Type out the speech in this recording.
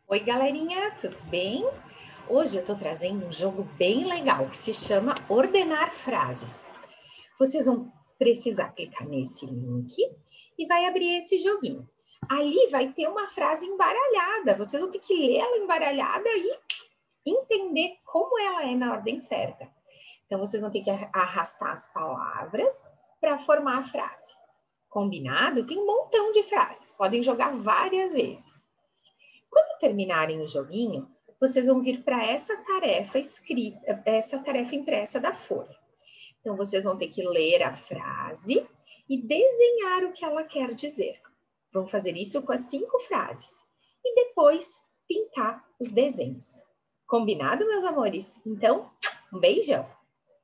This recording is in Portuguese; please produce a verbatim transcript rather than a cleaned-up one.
Oi, galerinha, tudo bem? Hoje eu tô trazendo um jogo bem legal que se chama Ordenar Frases. Vocês vão precisar clicar nesse link e vai abrir esse joguinho. Ali vai ter uma frase embaralhada, vocês vão ter que ler ela embaralhada e entender como ela é na ordem certa. Então, vocês vão ter que arrastar as palavras para formar a frase. Combinado? Tem um montão de frases, podem jogar várias vezes. Quando terminarem o joguinho, vocês vão vir para essa tarefa escrita, essa tarefa impressa da folha. Então, vocês vão ter que ler a frase e desenhar o que ela quer dizer. Vão fazer isso com as cinco frases. E depois, pintar os desenhos. Combinado, meus amores? Então, um beijão!